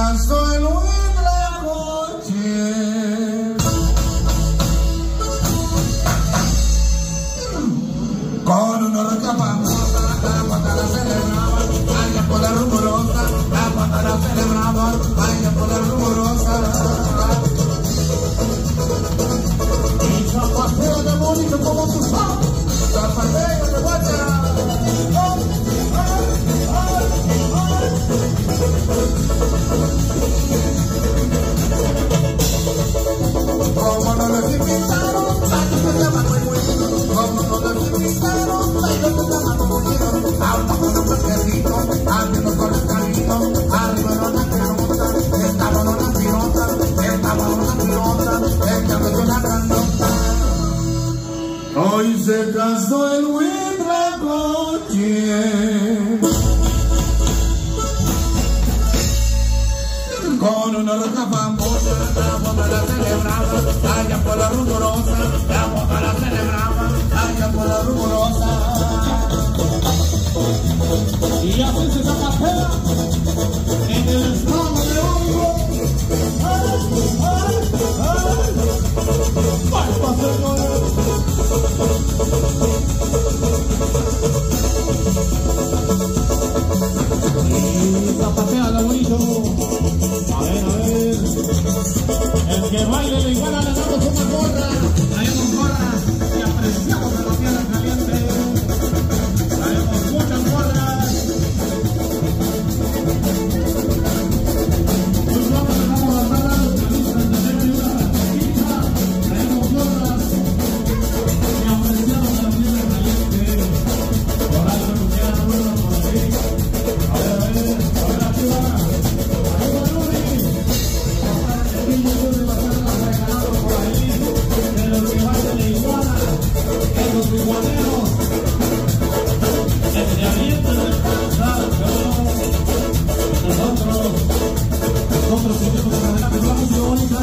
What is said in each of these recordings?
casó en Huitlacoche con una rica famosa, la cuando la celebraban, allá por la rumorosa, la cuando la celebraban, allá por la rumorosa. Y zapateo de bonito como tú sabes, zapateo de guacha. Como no les invitaron, bailando se llama muy bueno. Como no les invitaron, bailando se llama muy bueno. Alto con un pesquecito, abriendo con el carrito, arriba en una pelota, estaba en una pilota, estaba en una pilota, echando una grandota. Hoy se casó el Huitlacoche con una roca famosa, la boda la celebraba, allá por la rumorosa, la boda la celebraba, allá por la rumorosa. Y así se zapapea en el estado de hongo. ¡Ay, señores! Y zapapea lo bonito. A ver, el que baile le iguala le damos una gorra, traemos gorras y apreciamos a la tierra caliente, traemos muchas gorras, sus gorras le damos las barras, camisas de negro y una traemos gorras y apreciamos a la tierra caliente, por algo nos queda gorra por aquí. A ver, arriba. Nosotros seguimos adelante con la música bonita.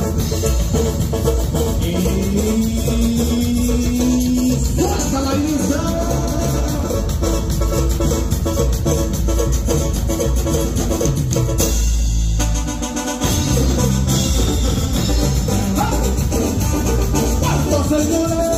Y suelta la inicia. ¡Vamos, señores!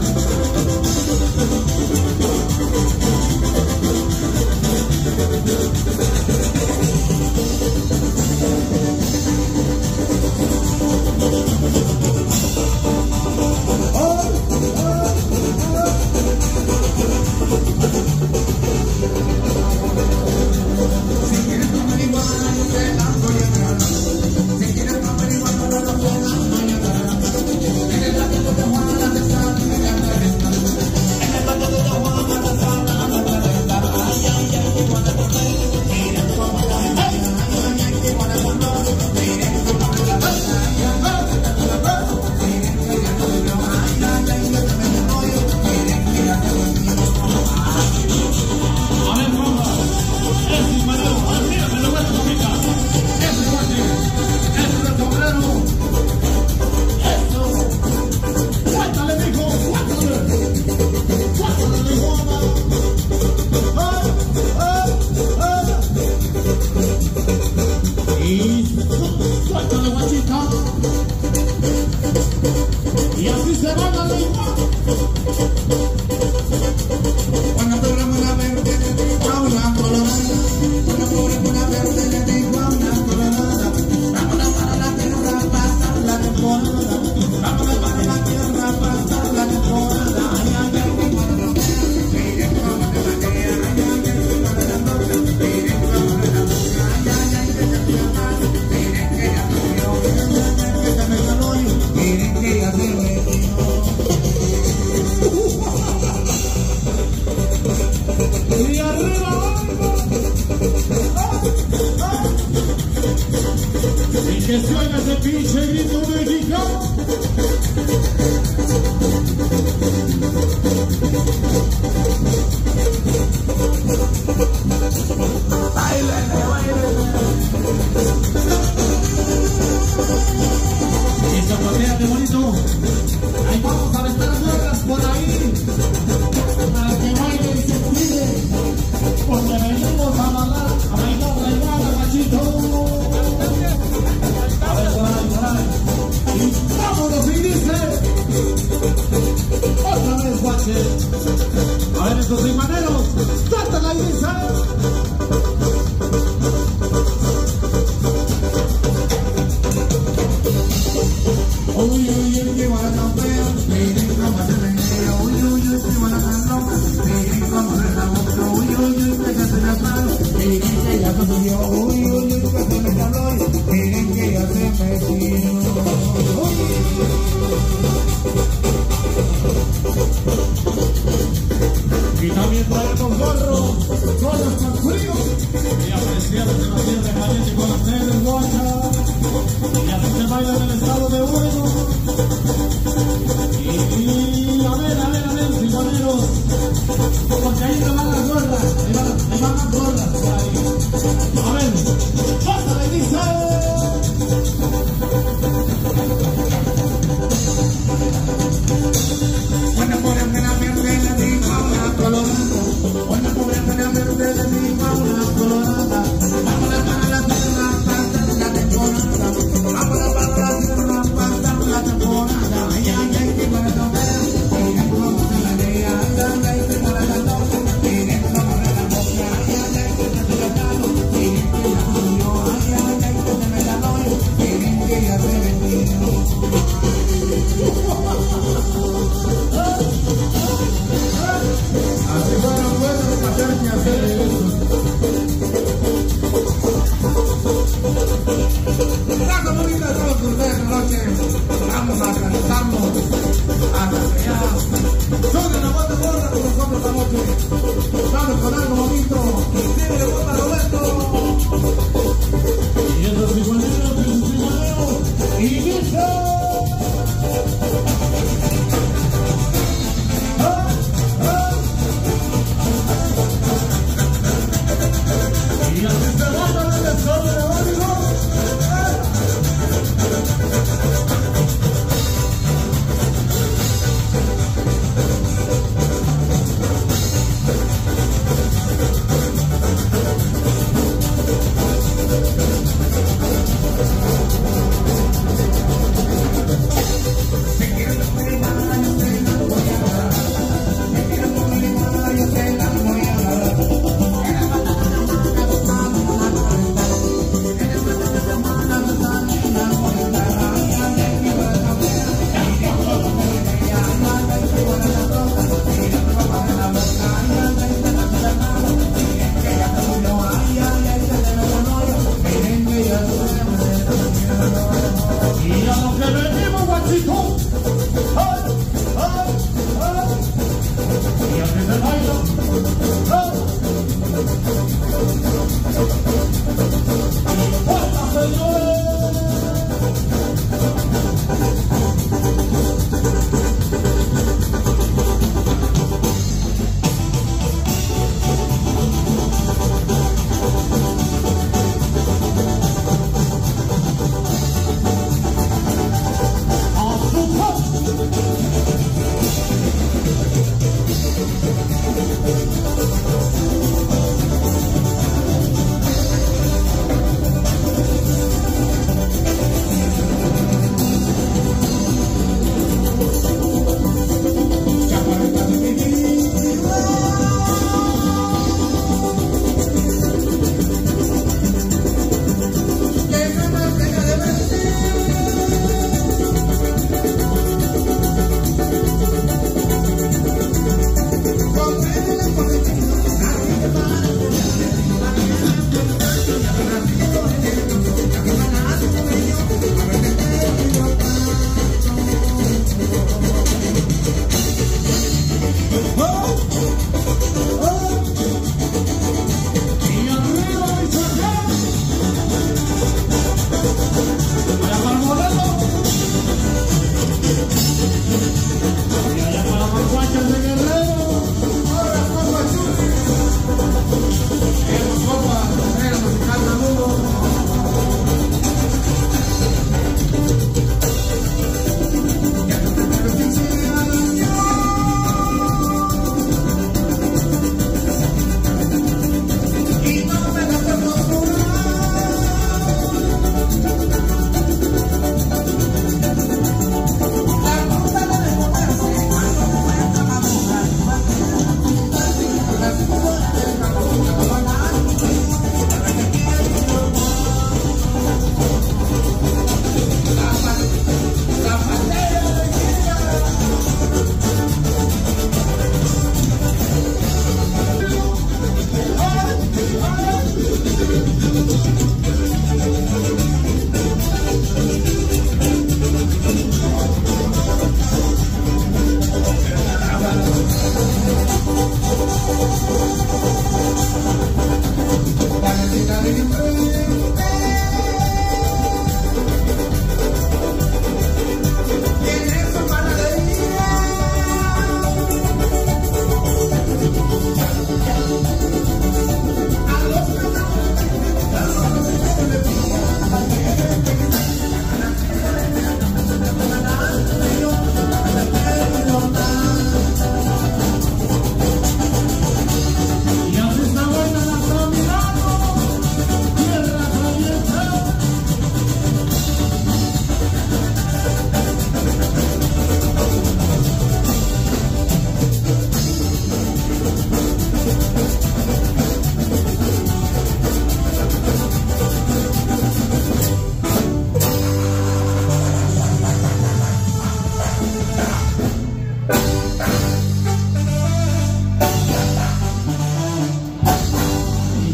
Y así se va la lengua. Cuando programa una verde le digo a una colorada, cuando programa una verde le digo a una colorada, vámonos para la tierra a pasar la temporada, vámonos para la tierra a pasar la temporada. Ay, ay, ay, mi cuadro, miren cómo te matea, ay, ay, ay, mi cuadro, miren cómo te matea, ay, ay, ay, que te pierdas, miren que ya subió, ay, ay, ay, que te me caló yo, miren que ya se me y arriba, y que se oiga ese pinche grito mexicano. Báilele, báilele. Y zapatea, qué bonito. Ahí vamos a aventar las gorras por ahí, para que baile y se cuide, porque venimos a bailar la iguana, machito. así dice. Otra vez, guache. A ver, estos rimaneros, cántala y dice. Uy, uy, uy, que van a ver, miren cómo se menea. Uy, uy, uy, que van a dar loca, miren cómo se la boca. Uy, uy, uy, que se las manos, miren que ya se subió. Uy, uy, uy, que se me caló, miren que ya se metió. Y también traemos gorros para frío. Y apreciamos de la tierra caliente con las negras guachas. Y así se baila en el estado de Bueno. Y a ver, silvaneros. Porque ahí te van las gordas. Ahí van las gordas por ahí. A ver, pásale, dice. Buena por el pena verde, la diva, una colorada. Buena por el pena verde, la diva, una colorada. Vámonos para la tierra, pasar la temporada. Vámonos para la tierra, pasar la temporada. Ay, ay, ay, que para comer. Miren cómo se la lea, ay, ay, ay, que para la noche. Miren cómo se la boca, ay, ay, ay, que se la calo. Miren que ya subió, ay, ay, ay, que se me la doy. Miren que ya se vendió. Así fueron buenos para hacer que hacer eso. La comunidad de todos ustedes, noche, vamos a cantar.